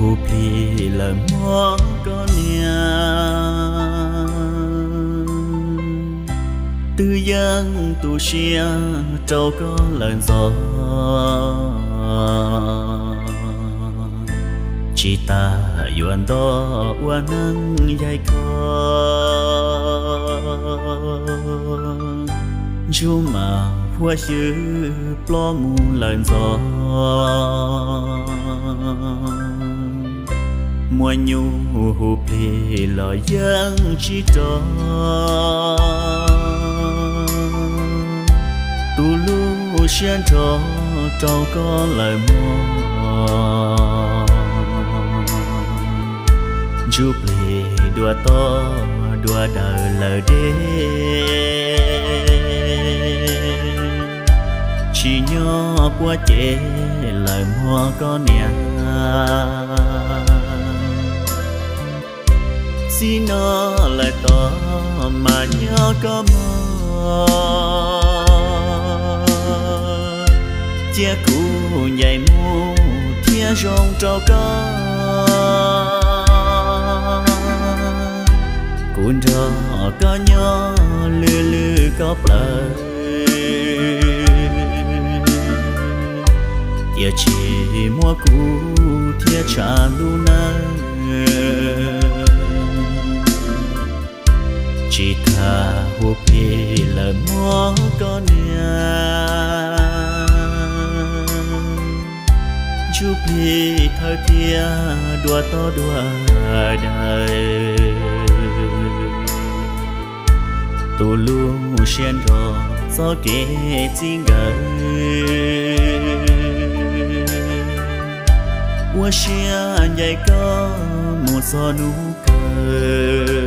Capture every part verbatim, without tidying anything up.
hụp lì lời mó có nhà tư dân tu xia trâu có lần gió chỉ ta yuan đó uan nắng dây con chú mà hoa chữ plo mu lần gió mùa nhu hụp lì lời dân chỉ trò tu lu xuyên trò trâu có lời mò chụp lì đùa to đùa đời lời đê chỉ nhỏ qua chế lời mò có nhà xin nó lại to mà nhỏ có mơ chia cũ nhảy mu thia rong trâu có cuốn trò có nhỏ lư lư có lời chia chỉ mua cũ thia trả lu nắng chỉ thà hụp lì lời mó có nhà chụp lì thơ thia đùa to đùa đời tu luôn xuyên rò gió kể tiếng gợi qua xia nhảy có một gió nụ cười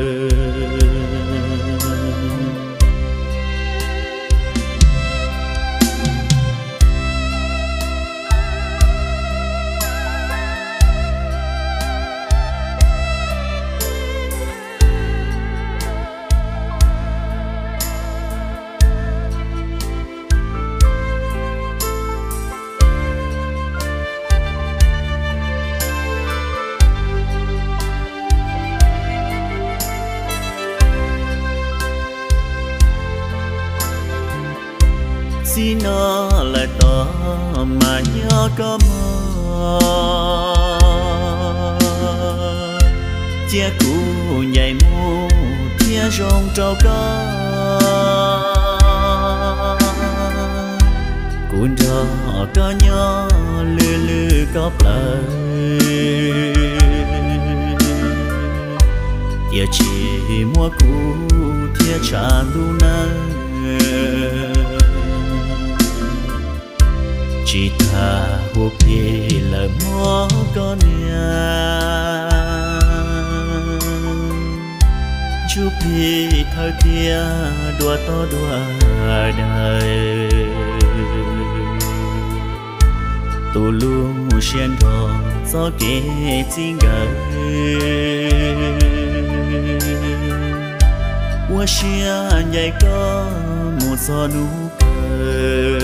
xin nó lại to mà nhỏ có mơ chia cũ nhảy mu thia rong trâu có cuốn trò có nhỏ lư lư có lời chia chỉ mua cũ thia trả lu nắng chỉ thà hụp lì lời mó có nhà chụp lì thơ thia đùa to đùa đời tu luôn xuyên rò gió kể tiếng gợi qua xia nhảy có một gió nụ cười